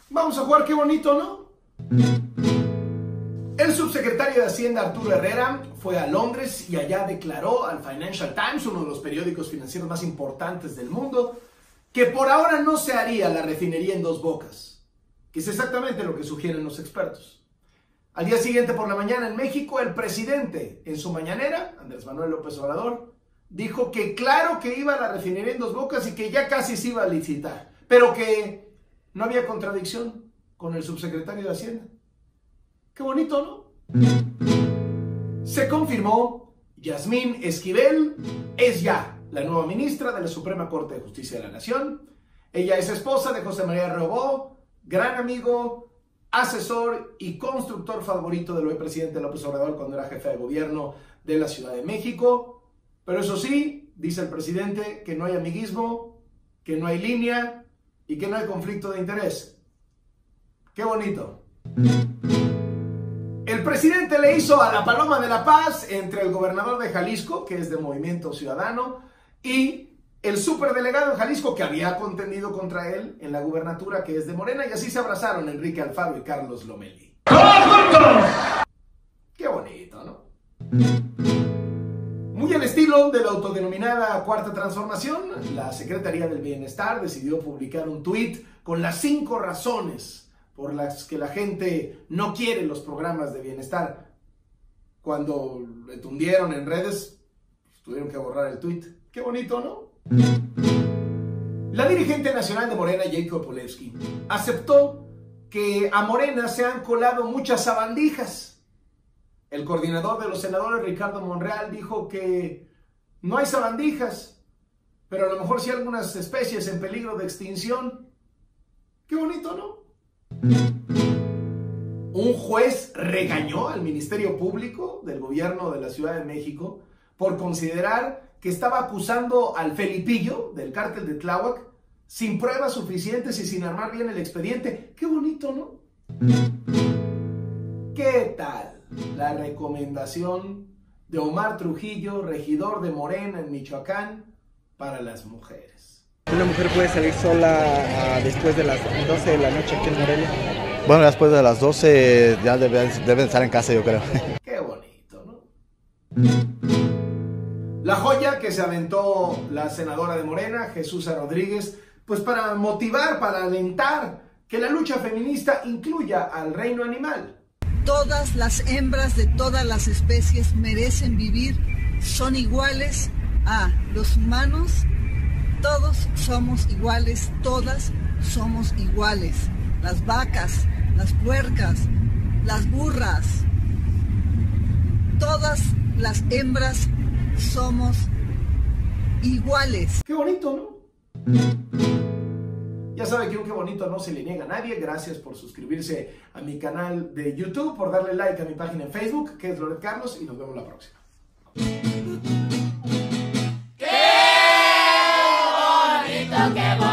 Vamos a jugar, qué bonito, ¿no? El subsecretario de Hacienda, Arturo Herrera, fue a Londres y allá declaró al Financial Times, uno de los periódicos financieros más importantes del mundo, que por ahora no se haría la refinería en Dos Bocas, que es exactamente lo que sugieren los expertos. Al día siguiente por la mañana en México, el presidente, en su mañanera, Andrés Manuel López Obrador, dijo que claro que iba a la refinería en Dos Bocas y que ya casi se iba a licitar, pero que no había contradicción con el subsecretario de Hacienda. Qué bonito, ¿no? Se confirmó, Yasmín Esquivel es ya la nueva ministra de la Suprema Corte de Justicia de la Nación. Ella es esposa de José María Robó, gran amigo, asesor y constructor favorito del hoy presidente López Obrador cuando era jefe de gobierno de la Ciudad de México. Pero eso sí, dice el presidente, que no hay amiguismo, que no hay línea y que no hay conflicto de interés. ¡Qué bonito! El presidente le hizo a la Paloma de la Paz entre el gobernador de Jalisco, que es de Movimiento Ciudadano, y el superdelegado en Jalisco, que había contendido contra él en la gubernatura, que es de Morena, y así se abrazaron Enrique Alfaro y Carlos Lomelí. ¡Qué bonito!, ¿no? Muy al estilo de la autodenominada Cuarta Transformación, la Secretaría del Bienestar decidió publicar un tuit con las 5 razones por las que la gente no quiere los programas de bienestar. Cuando le tundieron en redes, pues, tuvieron que borrar el tuit. ¡Qué bonito!, ¿no? La dirigente nacional de Morena, Jacob Polewski, aceptó que a Morena se han colado muchas sabandijas. El coordinador de los senadores, Ricardo Monreal, dijo que no hay sabandijas, pero a lo mejor sí algunas especies en peligro de extinción. ¡Qué bonito!, ¿no? Un juez regañó al Ministerio Público del Gobierno de la Ciudad de México por considerar que estaba acusando al Felipillo del cártel de Tláhuac sin pruebas suficientes y sin armar bien el expediente. ¡Qué bonito!, ¿no? ¿Qué tal la recomendación de Omar Trujillo, regidor de Morena en Michoacán, para las mujeres? ¿Una mujer puede salir sola después de las 12 de la noche aquí en Morelia? Bueno, después de las 12 ya deben estar en casa, yo creo. Qué bonito, ¿no? La joya que se aventó la senadora de Morena, Jesús Rodríguez, pues para motivar, para alentar que la lucha feminista incluya al reino animal. Todas las hembras de todas las especies merecen vivir, son iguales a los humanos. Todos somos iguales, todas somos iguales. Las vacas, las puercas, las burras, todas las hembras somos iguales. ¡Qué bonito!, ¿no? Ya sabe que un qué bonito no se le niega a nadie. Gracias por suscribirse a mi canal de YouTube, por darle like a mi página en Facebook, que es Loret Carlos, y nos vemos la próxima. ¡Qué bonito, qué bonito!